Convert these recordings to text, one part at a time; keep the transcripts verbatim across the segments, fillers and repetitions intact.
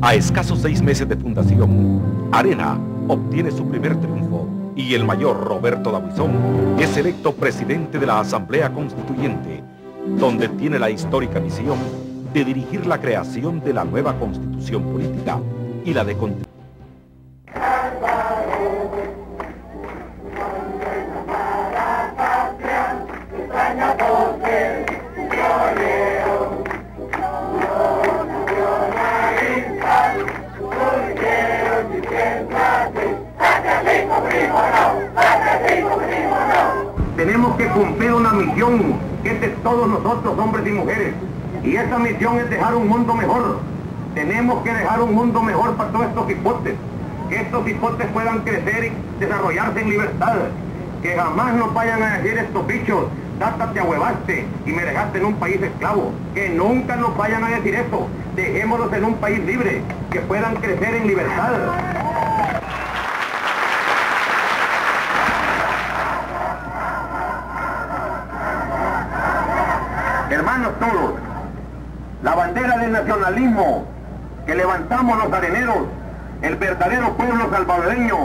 A escasos seis meses de fundación, Arena obtiene su primer triunfo y el mayor Roberto Dabuizón es electo presidente de la Asamblea Constituyente, donde tiene la histórica misión de dirigir la creación de la nueva Constitución política y la de contribuir. Tenemos que cumplir una misión que es de todos nosotros, hombres y mujeres, y esa misión es dejar un mundo mejor. Tenemos que dejar un mundo mejor para todos estos hipotes, que estos hipotes puedan crecer y desarrollarse en libertad, que jamás nos vayan a decir estos bichos: Tata, te ahuevaste y me dejaste en un país esclavo. Que nunca nos vayan a decir eso. Dejémoslos en un país libre, que puedan crecer en libertad. Hermanos todos, la bandera del nacionalismo que levantamos los areneros, el verdadero pueblo salvadoreño,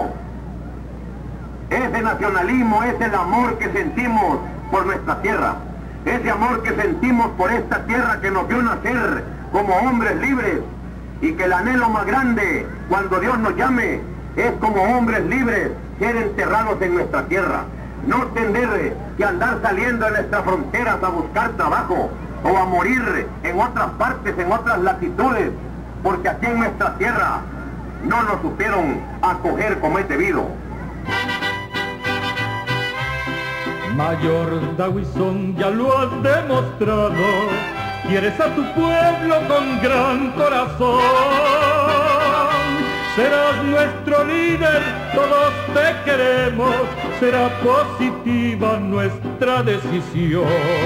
ese nacionalismo es el amor que sentimos por nuestra tierra, ese amor que sentimos por esta tierra que nos vio nacer como hombres libres, y que el anhelo más grande cuando Dios nos llame es como hombres libres ser enterrados en nuestra tierra. No tener que andar saliendo de nuestras fronteras a buscar trabajo o a morir en otras partes, en otras latitudes, porque aquí en nuestra tierra no nos supieron acoger como es debido. Mayor Dabuizón, ya lo has demostrado, quieres a tu pueblo con gran corazón. Serás nuestro líder, todos te queremos, será positiva nuestra decisión.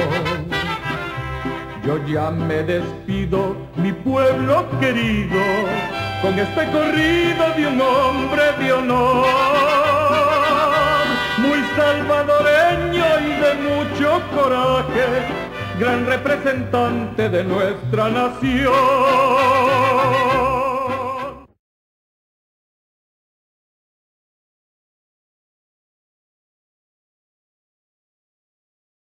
Yo ya me despido, mi pueblo querido, con este corrido de un hombre de honor, muy salvadoreño y de mucho coraje, gran representante de nuestra nación.